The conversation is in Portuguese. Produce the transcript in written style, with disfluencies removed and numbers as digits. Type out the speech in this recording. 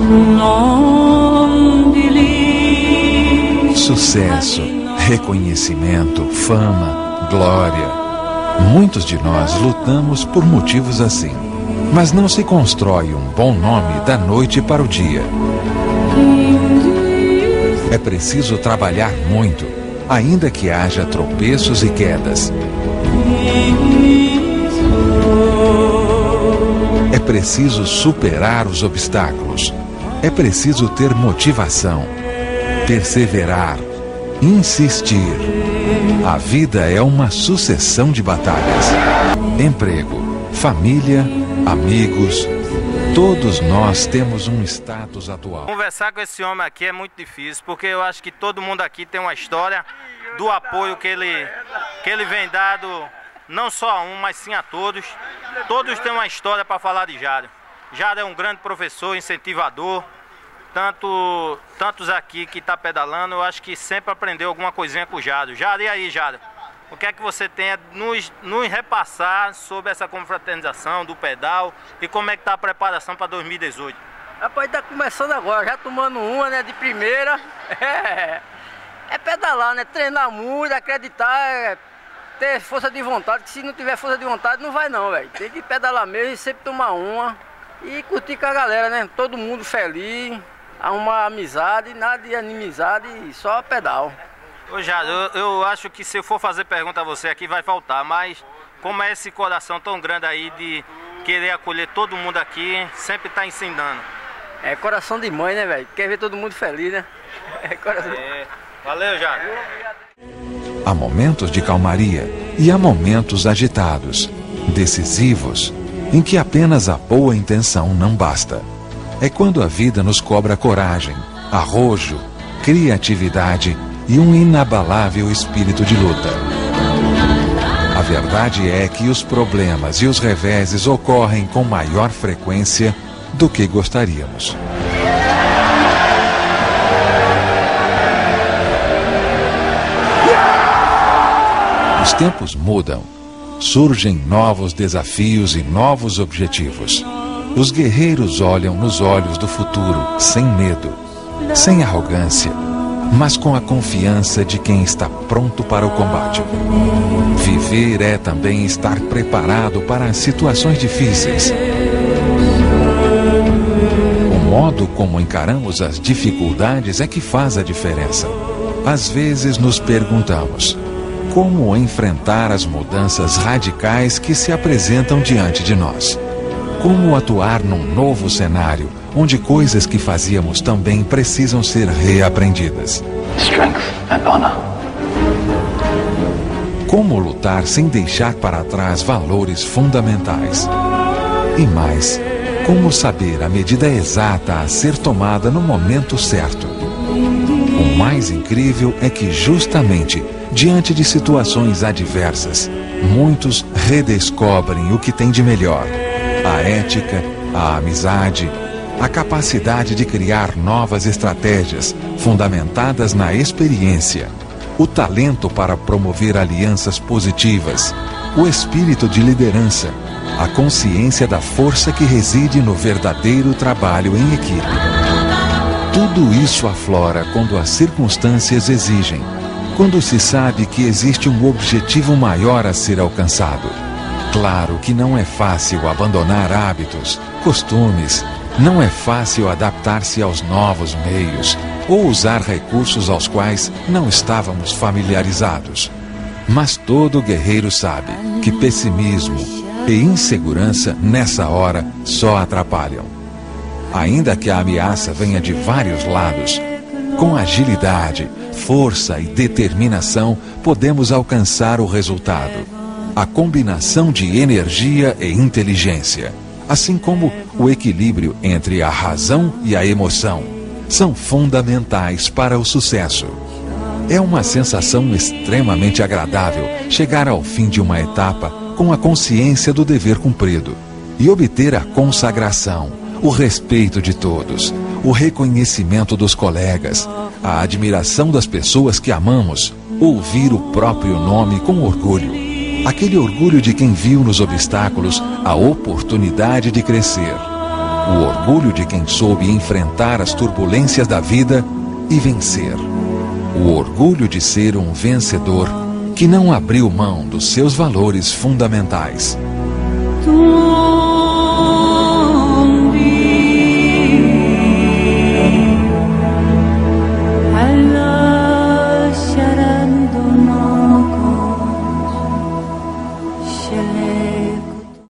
Sucesso, reconhecimento, fama, glória. Muitos de nós lutamos por motivos assim. Mas não se constrói um bom nome da noite para o dia. É preciso trabalhar muito, ainda que haja tropeços e quedas. É preciso superar os obstáculos. É preciso ter motivação, perseverar, insistir. A vida é uma sucessão de batalhas. Emprego, família, amigos, todos nós temos um status atual. Conversar com esse homem aqui é muito difícil, porque eu acho que todo mundo aqui tem uma história do apoio que ele vem dado, não só a um, mas sim a todos. Todos têm uma história para falar de Jário. Jário é um grande professor, incentivador. Tantos aqui que está pedalando, eu acho que sempre aprendeu alguma coisinha com o Jário. Jário, e aí, Jário? O que é que você tem a nos repassar sobre essa confraternização do pedal e como é que está a preparação para 2018? Rapaz, está começando agora, já tomando uma, né, de primeira. É pedalar, né, treinar muito, acreditar, ter força de vontade, que se não tiver força de vontade não vai não, velho. Tem que pedalar mesmo e sempre tomar uma e curtir com a galera, né, todo mundo feliz, arrumar amizade, nada de inimizade, só pedal. Ô Jário, eu acho que se eu for fazer pergunta a você aqui vai faltar, mas como é esse coração tão grande aí de querer acolher todo mundo aqui, sempre tá ensinando. É coração de mãe, né, velho? Quer ver todo mundo feliz, né? É coração. Valeu, Jário. Há momentos de calmaria e há momentos agitados, decisivos, em que apenas a boa intenção não basta. É quando a vida nos cobra coragem, arrojo, criatividade e um inabalável espírito de luta. A verdade é que os problemas e os reveses ocorrem com maior frequência do que gostaríamos. Os tempos mudam, surgem novos desafios e novos objetivos. Os guerreiros olham nos olhos do futuro sem medo, sem arrogância, mas com a confiança de quem está pronto para o combate. Viver é também estar preparado para as situações difíceis. O modo como encaramos as dificuldades é que faz a diferença. Às vezes nos perguntamos: como enfrentar as mudanças radicais que se apresentam diante de nós? Como atuar num novo cenário, onde coisas que fazíamos também precisam ser reaprendidas? Strength and honor. Como lutar sem deixar para trás valores fundamentais? E mais, como saber a medida exata a ser tomada no momento certo? O mais incrível é que justamente diante de situações adversas, muitos redescobrem o que tem de melhor: a ética, a amizade, a capacidade de criar novas estratégias fundamentadas na experiência, o talento para promover alianças positivas, o espírito de liderança, a consciência da força que reside no verdadeiro trabalho em equipe. Tudo isso aflora quando as circunstâncias exigem, quando se sabe que existe um objetivo maior a ser alcançado. Claro que não é fácil abandonar hábitos, costumes, não é fácil adaptar-se aos novos meios ou usar recursos aos quais não estávamos familiarizados. Mas todo guerreiro sabe que pessimismo e insegurança nessa hora só atrapalham. Ainda que a ameaça venha de vários lados, com agilidade, força e determinação podemos alcançar o resultado. A combinação de energia e inteligência, assim como o equilíbrio entre a razão e a emoção, são fundamentais para o sucesso. É uma sensação extremamente agradável chegar ao fim de uma etapa com a consciência do dever cumprido e obter a consagração, o respeito de todos, o reconhecimento dos colegas, a admiração das pessoas que amamos, ouvir o próprio nome com orgulho. Aquele orgulho de quem viu nos obstáculos a oportunidade de crescer. O orgulho de quem soube enfrentar as turbulências da vida e vencer. O orgulho de ser um vencedor que não abriu mão dos seus valores fundamentais.